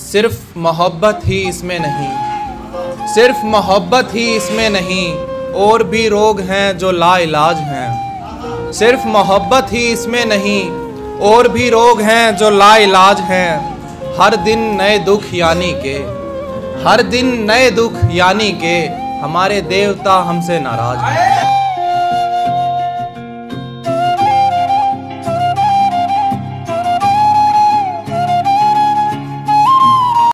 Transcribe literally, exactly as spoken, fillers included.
सिर्फ मोहब्बत ही इसमें नहीं, सिर्फ मोहब्बत ही इसमें नहीं, और भी रोग हैं जो लाइलाज हैं। सिर्फ मोहब्बत ही इसमें नहीं, और भी रोग हैं जो लाइलाज हैं। हर दिन नए दुख यानी के, हर दिन नए दुख यानी के हमारे देवता हमसे नाराज हैं।